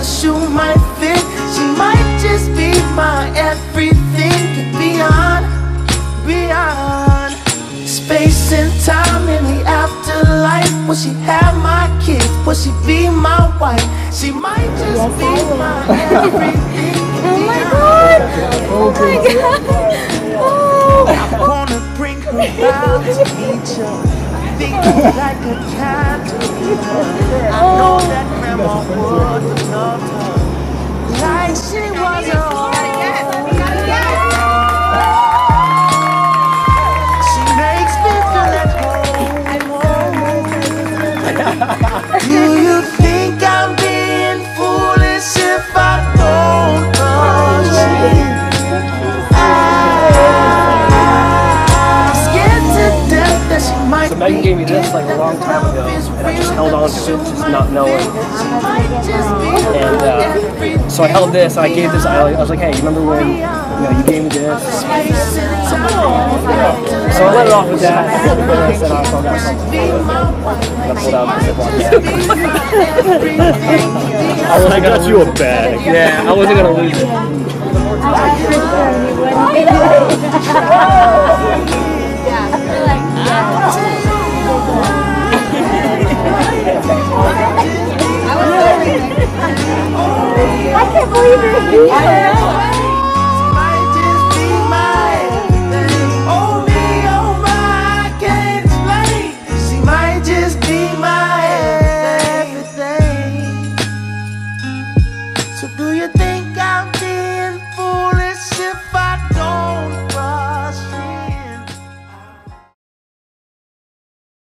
the shoe might fit. She might just be my everything and beyond, beyond space and time in the afterlife. Will she have my kids? Will she be my wife? She might just be my everything. Oh my God! Oh my God! Oh. I wanna bring her out to meet you. I think it's like a time to meet her. I know that grandma would love her like she was her own. She makes me feel at home. Do you think I'm being foolish if I don't touch you? So Megan gave me this like a long time ago, and I just held on to it, just not knowing. And so I held this, and I gave this. I was like, "Hey, you remember when you gave me this?" So I let it off with that, and then I said, "I still got something." And I pulled out the I got you a bag. Yeah, I wasn't gonna lose it. I can't believe it. Might just be my everything. Oh me, oh my, I can't explain. She might just be my everything. So do you think I'm